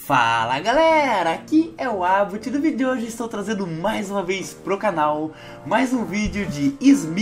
Fala galera, aqui é o Abut e no vídeo de hoje estou trazendo mais uma vez pro canal mais um vídeo de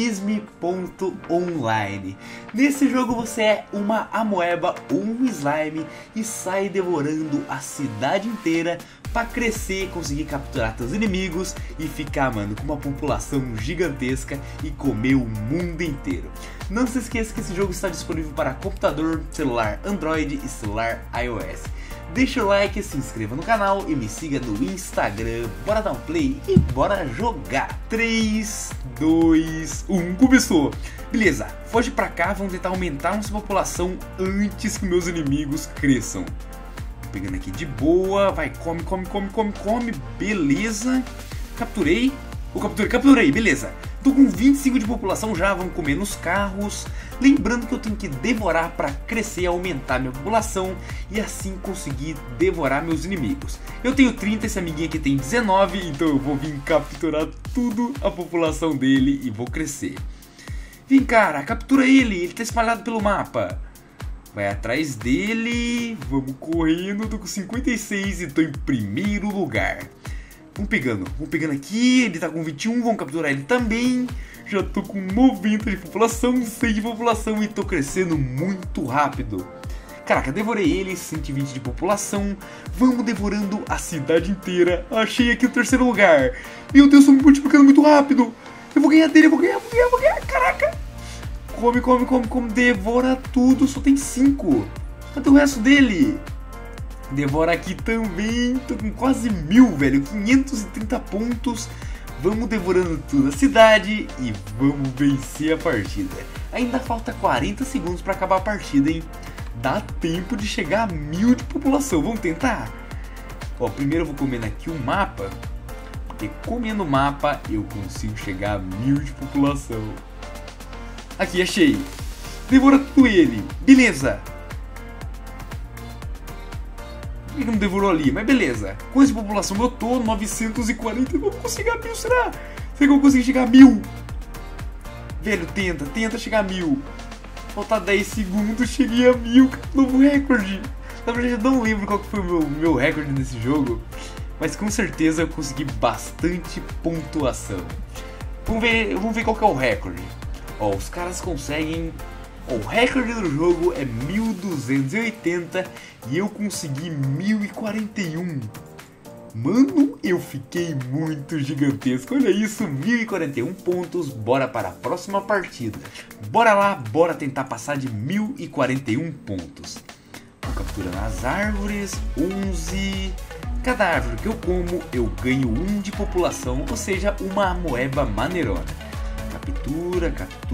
Smizme.online. Nesse jogo você é uma amoeba ou um slime e sai devorando a cidade inteira para crescer, conseguir capturar seus inimigos e ficar, mano, com uma população gigantesca e comer o mundo inteiro. Não se esqueça que esse jogo está disponível para computador, celular Android e celular iOS. Deixa o like, se inscreva no canal e me siga no Instagram. Bora dar um play e bora jogar. 3, 2, 1, começou! Beleza, foge pra cá, vamos tentar aumentar nossa população antes que meus inimigos cresçam. Tô pegando aqui de boa, vai, come, beleza. Capturei, capturei, beleza. Tô com 25 de população já, vamos comer nos carros. Lembrando que eu tenho que devorar para crescer, aumentar minha população e assim conseguir devorar meus inimigos. Eu tenho 30, esse amiguinho aqui tem 19, então eu vou vir capturar tudo a população dele e vou crescer. Vem cara, captura ele tá espalhado pelo mapa. Vai atrás dele, vamos correndo, tô com 56 e tô em primeiro lugar. Vamos pegando aqui, ele tá com 21, vamos capturar ele também. Já tô com 90 de população, 100 de população e tô crescendo muito rápido. Caraca, devorei ele, 120 de população. Vamos devorando a cidade inteira. Achei aqui o terceiro lugar. Meu Deus, tô me multiplicando muito rápido. Eu vou ganhar dele, eu vou ganhar. Caraca. Come, devora tudo, só tem 5. Cadê o resto dele? Devora aqui também, tô com quase 1000, velho, 530 pontos. Vamos devorando toda a cidade e vamos vencer a partida. Ainda falta 40 segundos para acabar a partida, hein? Dá tempo de chegar a 1000 de população, vamos tentar? Ó, primeiro eu vou comendo aqui o mapa, porque comendo o mapa eu consigo chegar a 1000 de população. Aqui, achei. Devora tudo ele, beleza. Por que não devorou ali? Mas beleza. Com essa população eu tô 940. Eu vou conseguir a 1000, será? Será que eu vou conseguir chegar a 1000? Velho, tenta chegar a 1000. Falta 10 segundos, cheguei a 1000. Novo recorde. Na verdade eu não lembro qual que foi o meu recorde nesse jogo, mas com certeza eu consegui bastante pontuação. Vamos ver qual que é o recorde. Ó, os caras conseguem... O recorde do jogo é 1280 e eu consegui 1041. Mano, eu fiquei muito gigantesco. Olha isso, 1041 pontos. Bora para a próxima partida. Bora lá, bora tentar passar de 1041 pontos. Vou capturando as árvores, 11. Cada árvore que eu como, eu ganho 1 de população, ou seja, uma amoeba maneirona. Captura.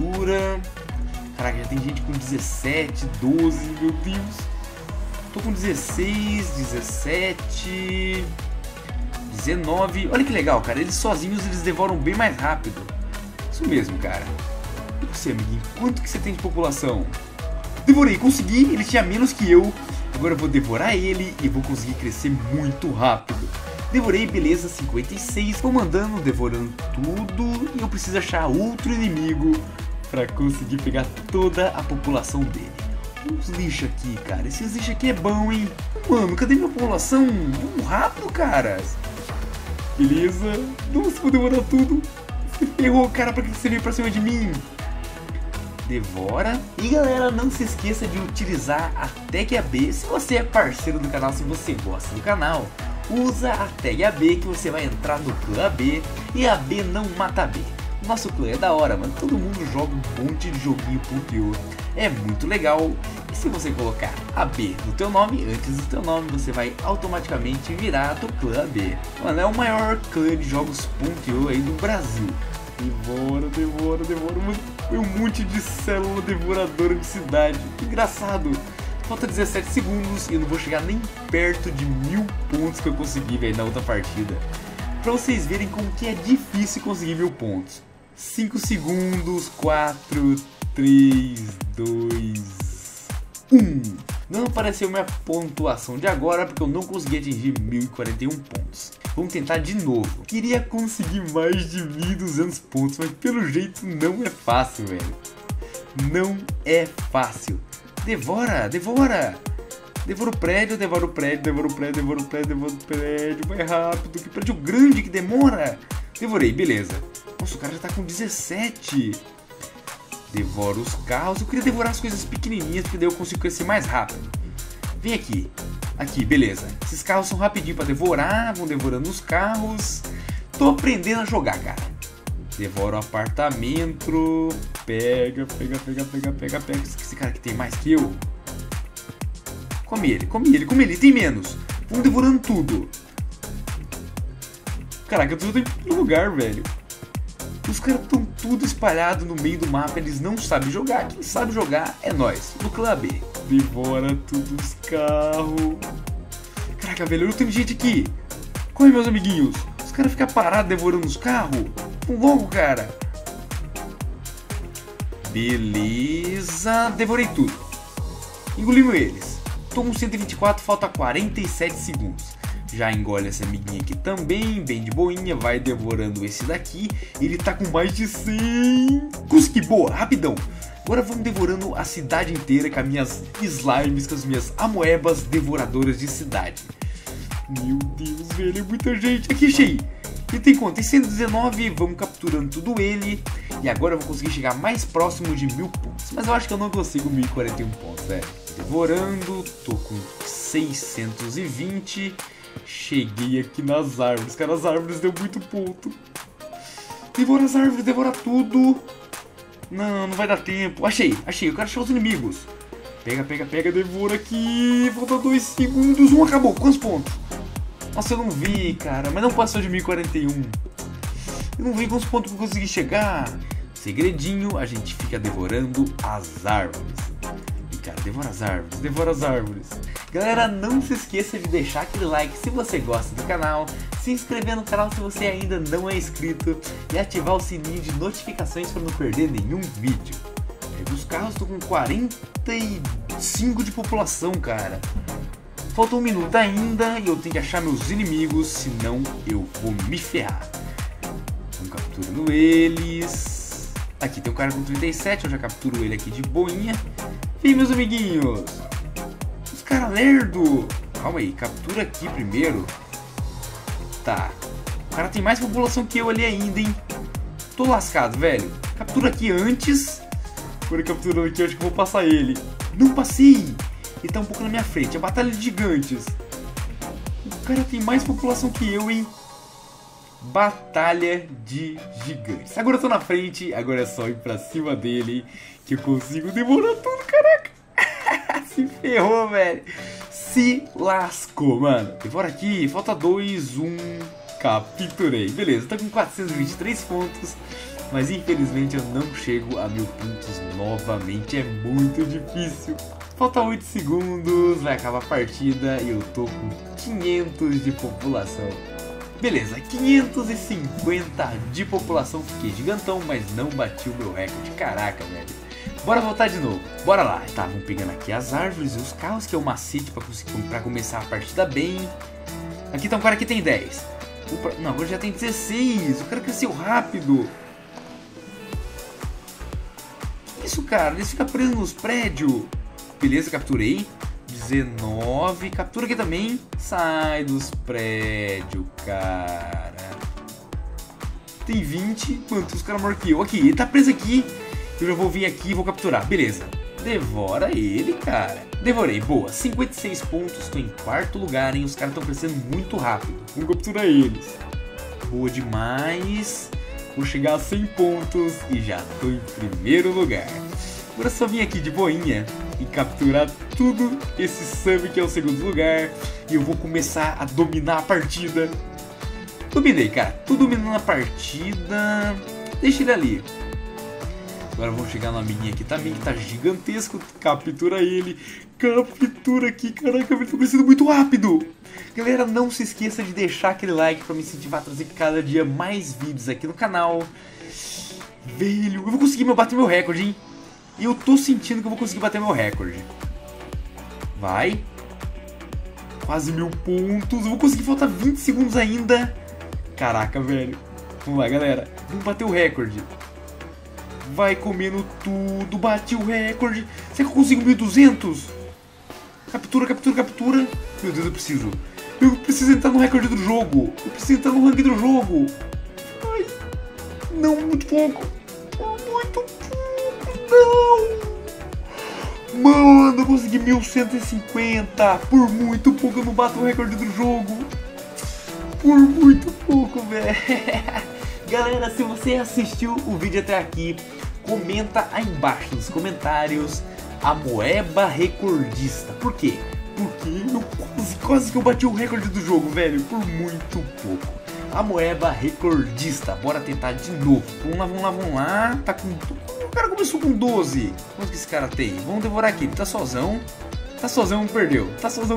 Caraca, já tem gente com 17, 12, meu Deus. Tô com 16, 17, 19. Olha que legal, cara. Eles sozinhos, eles devoram bem mais rápido. Isso mesmo, cara. E você, amiguinho? Quanto que você tem de população? Devorei, consegui. Ele tinha menos que eu. Agora eu vou devorar ele e vou conseguir crescer muito rápido. Devorei, beleza, 56. Vou mandando, devorando tudo. E eu preciso achar outro inimigo pra conseguir pegar toda a população dele. Uns lixos aqui, cara. Esses lixos aqui é bom, hein? Mano, cadê minha população? Vamos rápido, cara. Beleza. Nossa, vou devorar tudo. Você ferrou, cara, pra que você veio pra cima de mim? Devora. E galera, não se esqueça de utilizar a tag AB. Se você é parceiro do canal, se você gosta do canal, usa a tag AB que você vai entrar no clã AB e a AB não mata AB. Nosso clã é da hora, mano. Todo mundo joga um monte de joguinho .io. É muito legal. E se você colocar AB no teu nome, antes do teu nome, você vai automaticamente virar do clã AB. Mano, é o maior clã de jogos .io aí do Brasil. Devora, mano. Foi um monte de célula devoradora de cidade. Que engraçado. Falta 17 segundos e eu não vou chegar nem perto de 1000 pontos que eu consegui, velho, na outra partida. Pra vocês verem como que é difícil conseguir 1000 pontos. 5 segundos, 4, 3, 2, 1. Não apareceu minha pontuação de agora porque eu não consegui atingir 1041 pontos. Vamos tentar de novo. Queria conseguir mais de 1200 pontos, mas pelo jeito não é fácil, velho. Não é fácil. Devora! Devora o prédio, devora o prédio, devora o prédio, devora o prédio, devora o prédio. Vai rápido, que prédio grande que demora. Devorei, beleza. Nossa, o cara já tá com 17. Devora os carros. Eu queria devorar as coisas pequenininhas, porque daí eu consigo crescer mais rápido. Vem aqui. Aqui, beleza. Esses carros são rapidinho pra devorar. Vão devorando os carros. Tô aprendendo a jogar, cara. Devora o apartamento. Pega. Esse cara aqui tem mais que eu. Come ele. Tem menos. Vão devorando tudo. Caraca, tudo em primeiro lugar, velho. Os caras estão tudo espalhado no meio do mapa. Eles não sabem jogar. Quem sabe jogar é nós, no clube. Devora tudo os carros. Caraca, velho, eu tenho gente aqui. Corre, meus amiguinhos. Os caras ficam parados devorando os carros. Vamos logo, cara. Beleza. Devorei tudo. Engolimos eles. Tô com 124, falta 47 segundos. Já engole essa amiguinha aqui também, bem de boinha, vai devorando esse daqui. Ele tá com mais de 100. Consegui, boa, rapidão. Agora vamos devorando a cidade inteira com as minhas slimes, com as minhas amoebas devoradoras de cidade. Meu Deus, velho, é muita gente. Aqui, achei. E tem quanto? Tem 119, vamos capturando tudo ele. E agora eu vou conseguir chegar mais próximo de 1000 pontos. Mas eu acho que eu não consigo 1041 pontos, velho. Devorando, tô com 620. Cheguei aqui nas árvores. Cara, as árvores deu muito ponto. Devora as árvores, devora tudo. Não vai dar tempo. Achei. Eu quero achar os inimigos. Pega, devora aqui. Falta 2 segundos. Acabou. Quantos pontos? Nossa, eu não vi, cara. Mas não passou de 1041. Eu não vi quantos pontos que eu consegui chegar. Segredinho, a gente fica devorando as árvores. E, cara, devora as árvores. Galera, não se esqueça de deixar aquele like se você gosta do canal, se inscrever no canal se você ainda não é inscrito e ativar o sininho de notificações para não perder nenhum vídeo. Os carros estão com 45 de população, cara. Falta 1 minuto ainda e eu tenho que achar meus inimigos, senão eu vou me ferrar. Vamos capturando eles. Aqui tem um cara com 37, eu já capturo ele aqui de boinha. Vem, meus amiguinhos. Cara lerdo! Calma aí, captura aqui primeiro. Tá. O cara tem mais população que eu ali ainda, hein? Tô lascado, velho. Captura aqui antes. Agora capturando aqui, eu acho que vou passar ele. Não passei! Ele tá um pouco na minha frente. É batalha de gigantes. O cara tem mais população que eu, hein? Batalha de gigantes. Agora eu tô na frente. Agora é só ir pra cima dele que eu consigo devorar tudo, caraca! Se ferrou, velho. Se lascou, mano. Devora aqui. Falta 2, 1. Capturei. Beleza, tô com 423 pontos. Mas infelizmente eu não chego a 1000 pontos novamente. É muito difícil. Falta 8 segundos. Vai acabar a partida. E eu tô com 500 de população. Beleza, 550 de população. Fiquei gigantão, mas não bati o meu recorde. Caraca, velho. Bora voltar de novo, bora lá. Tá, vamos pegando aqui as árvores e os carros, que é o macete pra começar a partida bem. Aqui tá um cara que tem 10. Opa, não, agora já tem 16. O cara cresceu rápido. Que isso, cara? Eles ficam presos nos prédios. Beleza, capturei. 19. Captura aqui também. Sai dos prédios, cara. Tem 20. Quantos caras maior que eu? Aqui, ele tá preso aqui. Eu já vou vir aqui e vou capturar. Beleza. Devora ele, cara. Devorei. Boa. 56 pontos. Estou em 4º lugar, hein? Os caras estão crescendo muito rápido. Vamos capturar eles. Boa demais. Vou chegar a 100 pontos e já estou em 1º lugar. Agora é só vir aqui de boinha e capturar tudo esse sub que é o 2º lugar. E eu vou começar a dominar a partida. Dominei, cara. Tô dominando a partida. Deixa ele ali. Agora vamos chegar no amiguinho aqui também, que tá gigantesco. Captura ele. Captura aqui. Caraca, ele tá crescendo muito rápido. Galera, não se esqueça de deixar aquele like pra me incentivar a trazer cada dia mais vídeos aqui no canal. Velho, eu vou conseguir bater meu recorde, hein? E eu tô sentindo que eu vou conseguir bater meu recorde. Vai. Quase 1000 pontos. Eu vou conseguir, falta 20 segundos ainda. Caraca, velho. Vamos lá, galera. Vamos bater o recorde. Vai comendo tudo. Bati o recorde. Será que eu consigo 1200? Captura, captura, captura. Meu Deus, eu preciso entrar no recorde do jogo. Eu preciso entrar no ranking do jogo. Ai, não, muito pouco. Muito pouco, não. Mano, eu consegui 1150. Por muito pouco eu não bato o recorde do jogo. Por muito pouco, velho. Galera, se você assistiu o vídeo até aqui, comenta aí embaixo nos comentários a moeba recordista. Por quê? Porque eu quase que eu bati o recorde do jogo, velho. Por muito pouco. A moeba recordista. Bora tentar de novo. Vamos lá. Tá com... O cara começou com 12. Quanto que esse cara tem? Vamos devorar aqui. Ele tá sozão. Perdeu.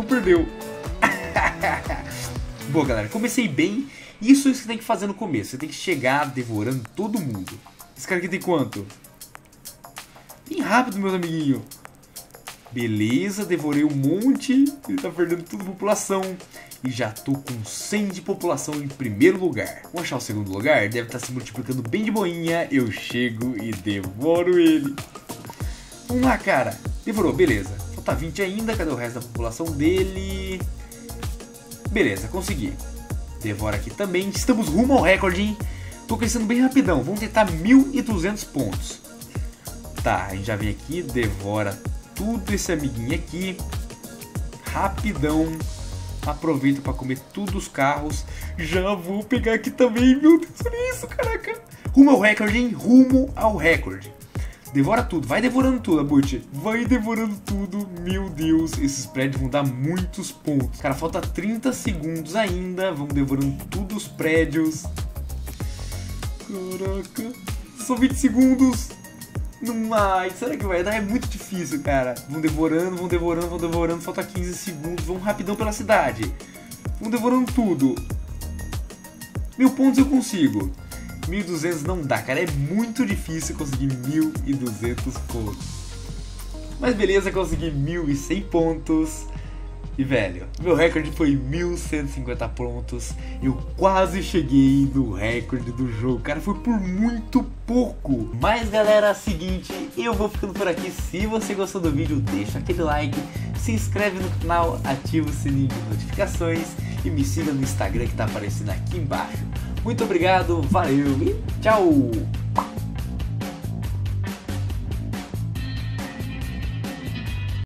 Boa, galera. Comecei bem. Isso que você tem que fazer no começo. Você tem que chegar devorando todo mundo. Esse cara aqui tem quanto? Bem rápido, meus amiguinhos. Beleza, devorei um monte. Ele tá perdendo toda a população. E já tô com 100 de população em primeiro lugar. Vamos achar o segundo lugar? Deve estar se multiplicando bem de boinha. Eu chego e devoro ele. Vamos lá, cara. Devorou, beleza. Falta 20 ainda. Cadê o resto da população dele? Beleza, consegui. Devora aqui também. Estamos rumo ao recorde, hein? Tô crescendo bem rapidão. Vamos tentar 1.200 pontos. Tá, a gente já vem aqui. Devora tudo esse amiguinho aqui. Rapidão. Aproveito para comer todos os carros. Já vou pegar aqui também. Meu Deus, olha isso, caraca. Rumo ao recorde, hein? Rumo ao recorde. Devora tudo. Vai devorando tudo, Abut. Vai devorando tudo. Meu Deus, esses prédios vão dar muitos pontos. Cara, falta 30 segundos ainda. Vamos devorando todos os prédios. Caraca. Só 20 segundos. Ai, será que vai dar? É muito difícil, cara. Vão devorando. Falta 15 segundos. Vamos rapidão pela cidade. Vão devorando tudo. 1000 pontos eu consigo. 1.200 não dá, cara. É muito difícil conseguir 1.200 pontos. Mas beleza, consegui 1.100 pontos. E, velho, meu recorde foi 1.150 pontos. Eu quase cheguei no recorde do jogo. Cara, foi por muito pouco. Mas, galera, é o seguinte, eu vou ficando por aqui. Se você gostou do vídeo, deixa aquele like. Se inscreve no canal, ativa o sininho de notificações. E me siga no Instagram que tá aparecendo aqui embaixo. Muito obrigado, valeu e tchau!